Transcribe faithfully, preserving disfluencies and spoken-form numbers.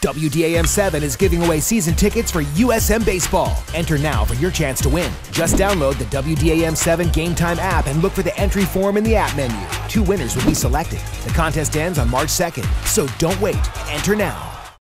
W D A M seven is giving away season tickets for U S M baseball. Enter now for your chance to win. Just download the W D A M seven Gametime app and look for the entry form in the app menu. Two winners will be selected. The contest ends on March second, so don't wait. Enter now.